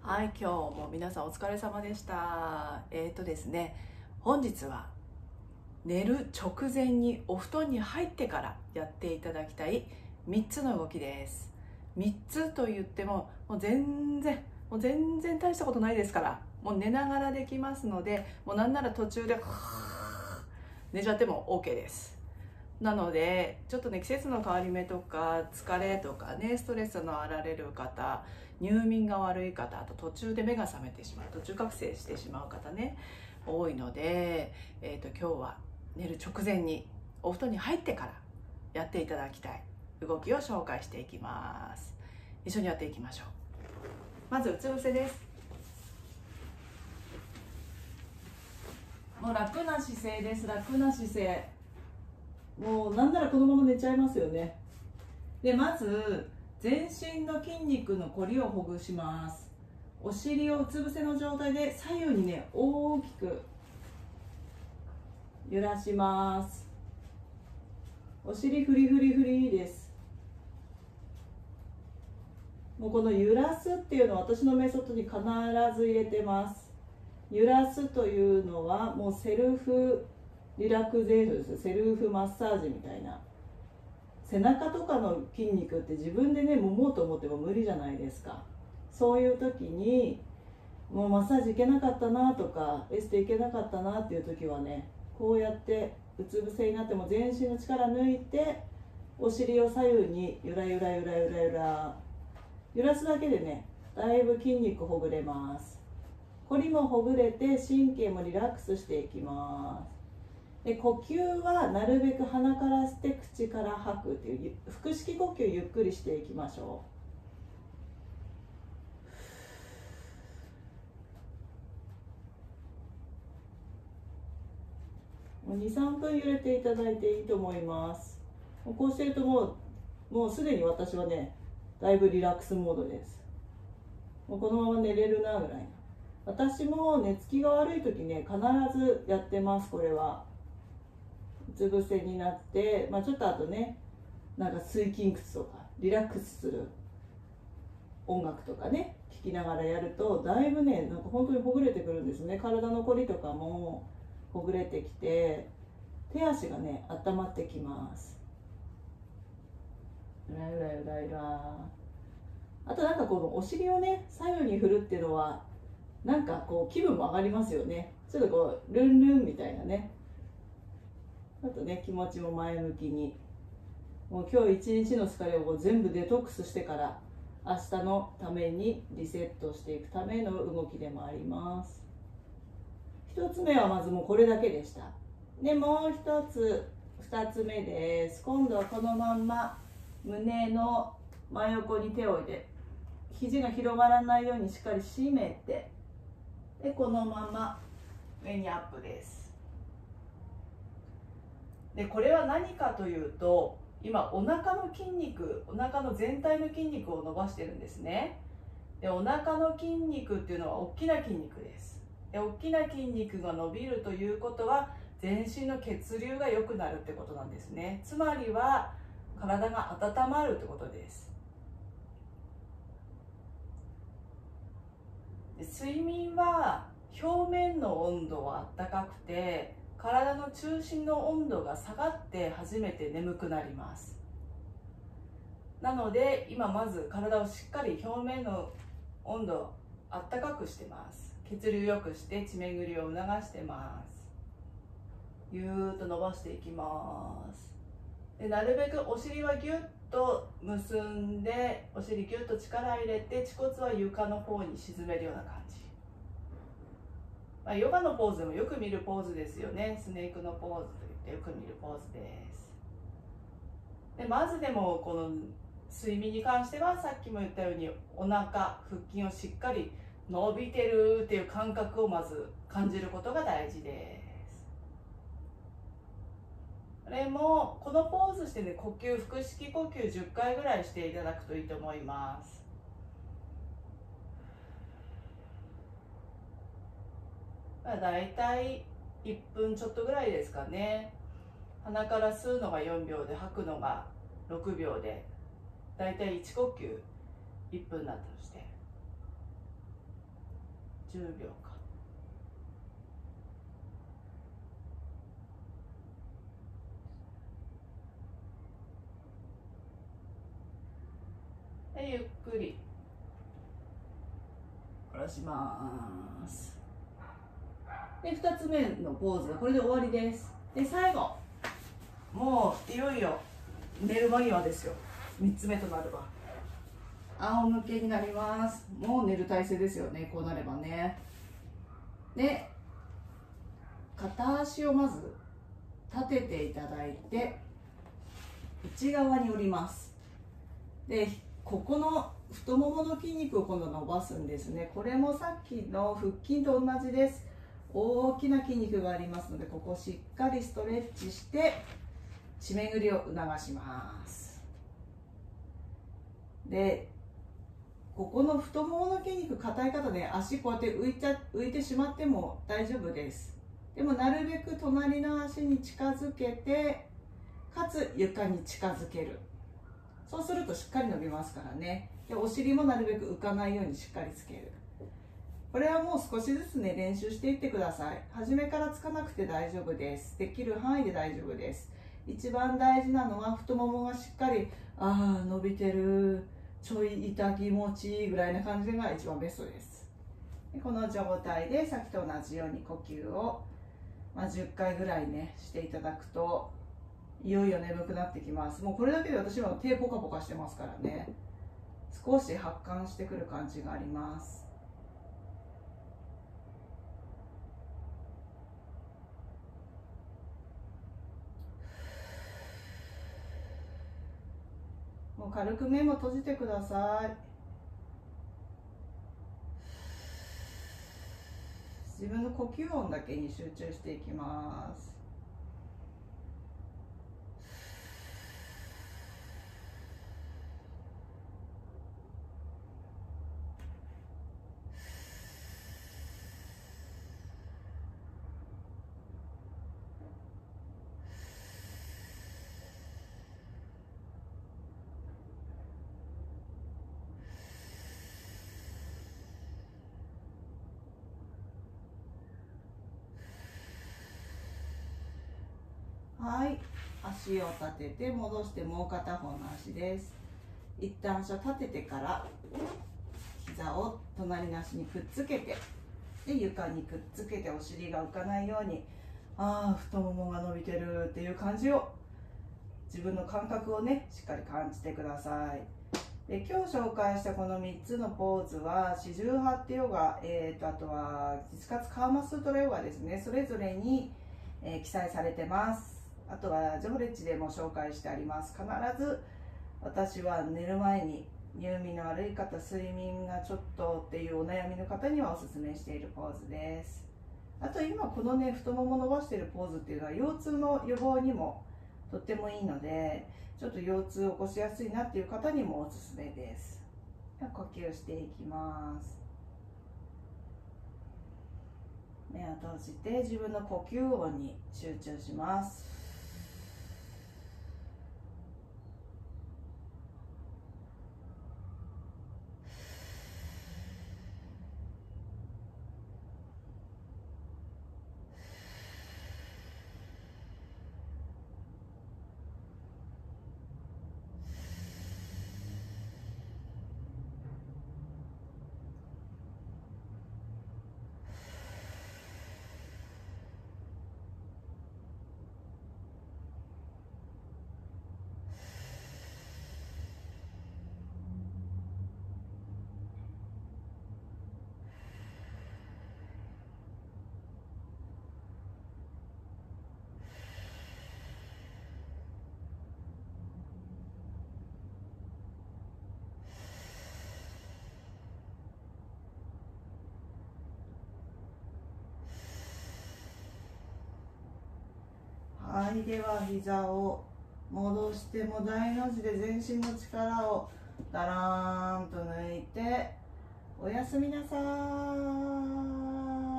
はい、今日も皆さんお疲れ様でした。ですね、本日は寝る直前にお布団に入ってからやっていただきたい3つの動きです。3つと言っても、もう全然大したことないですから、もう寝ながらできますので、もうなんなら途中で寝ちゃっても OK です。なのでちょっとね、季節の変わり目とか疲れとかね、ストレスのあられる方、入眠が悪い方、あと途中で目が覚めてしまう、途中覚醒してしまう方ね、多いので、今日は寝る直前にお布団に入ってからやっていただきたい動きを紹介していきます。一緒にやっていきましょう。まずうつ伏せです。もう楽な姿勢です。楽な姿勢、もうなんならこのまま寝ちゃいますよね。で、まず全身の筋肉のこりをほぐします。お尻をうつ伏せの状態で左右にね、大きく揺らします。お尻フリフリフリです。もうこの揺らすっていうのは私のメソッドに必ず入れてます。揺らすというのはもうセルフリラクゼーションです。セルフマッサージみたいな。背中とかの筋肉って自分でね、揉もうと思っても無理じゃないですか。そういう時にもうマッサージ行けなかったなとか、エステ行けなかったなっていう時はね、こうやってうつ伏せになっても全身の力抜いて、お尻を左右にゆらゆらゆらゆらゆら揺らすだけでね、だいぶ筋肉ほぐれます。こりもほぐれて神経もリラックスしていきます。で、呼吸はなるべく鼻から吸って口から吐くっていう腹式呼吸、ゆっくりしていきましょう。2、3分揺れていただいていいと思います。こうしてるともうすでに私はね、だいぶリラックスモードです。もうこのまま寝れるなぐらいな。私も寝つきが悪い時ね、必ずやってます。これはうつ伏せになって、ちょっとあとね、なんか水筋靴とかリラックスする音楽とかね、聴きながらやるとだいぶね、なんか本当にほぐれてくるんですね。体のこりとかもほぐれてきて、手足がね、温まってきます。ゆらゆらゆらゆら。あとなんかこのお尻をね、左右に振るっていうのはなんかこう気分も上がりますよね。ちょっとこうルンルンみたいなね。あとね、気持ちも前向きに、もう今日一日の疲れを全部デトックスしてから明日のためにリセットしていくための動きでもあります。一つ目はまずもうこれだけでした。で、もう一つ、二つ目です。今度はこのまんま胸の真横に手を置いて、肘が広がらないようにしっかり締めて、でこのまま上にアップです。でこれは何かというと、今お腹の筋肉、お腹の全体の筋肉を伸ばしてるんですね。でお腹の筋肉っていうのは大きな筋肉です。で大きな筋肉が伸びるということは全身の血流が良くなるってことなんですね。つまりは体が温まるってことです。で睡眠は表面の温度は暖かくて、体の中心の温度が下がって初めて眠くなります。なので今まず体をしっかり表面の温度を暖かくしてます。血流良くして血巡りを促してます。ゆーっと伸ばしていきます。でなるべくお尻はギュッと結んで、お尻ギュッと力入れて、恥骨は床の方に沈めるような感じ。ヨガのポーズでもよく見るポーズですよね。スネークのポーズといってよく見るポーズです。でまずでもこの睡眠に関しては、さっきも言ったようにお腹、腹筋をしっかり伸びてるっていう感覚をまず感じることが大事です。これもこのポーズしてね、呼吸、腹式呼吸10回ぐらいしていただくといいと思います。だいたい1分ちょっとぐらいですかね。鼻から吸うのが4秒で吐くのが6秒で、だいたい1呼吸1分だとして、 10秒か。でゆっくり下ろします。で2つ目のポーズはこれで終わりです。で最後、もういよいよ寝る間際ですよ。3つ目となるわ。仰向けになります。もう寝る体勢ですよね、こうなればね。で片足をまず立てていただいて内側に折ります。でここの太ももの筋肉を今度伸ばすんですね。これもさっきの腹筋と同じです。大きな筋肉がありますので、ここをしっかりストレッチして血巡りを促します。でここの太ももの筋肉硬い方で足こうやって浮いてしまっても大丈夫です。でもなるべく隣の足に近づけて、かつ床に近づける。そうするとしっかり伸びますからね。でお尻もなるべく浮かないようにしっかりつける。これはもう少しずつね練習していってください。初めからつかなくて大丈夫です。できる範囲で大丈夫です。一番大事なのは太ももがしっかり伸びてる、ちょい痛気持ちいいぐらいな感じが一番ベストです。でこの状態でさっきと同じように呼吸を、10回ぐらいねしていただくといよいよ眠くなってきます。もうこれだけで私は手ポカポカしてますからね。少し発汗してくる感じがあります。もう軽く目も閉じてください。自分の呼吸音だけに集中していきます。はい、足を立てて戻してもう片方の足です。一旦足を立ててから膝を隣の足にくっつけて、で床にくっつけてお尻が浮かないように、太ももが伸びてるっていう感じを、自分の感覚をねしっかり感じてください。で今日紹介したこの3つのポーズは四十八手ヨガ、あとは実活カーマスートラヨガですね、それぞれに、記載されてます。あとはジョブレッジでも紹介してあります。必ず私は寝る前に入眠の悪い方、睡眠がちょっとっていうお悩みの方にはおすすめしているポーズです。あと今このね太もも伸ばしているポーズっていうのは腰痛の予防にもとってもいいので、ちょっと腰痛を起こしやすいなっていう方にもおすすめです。呼吸していきます。目を閉じて自分の呼吸音に集中します。はい、では膝を戻して、も大の字で全身の力をだらーんと抜いておやすみなさーい。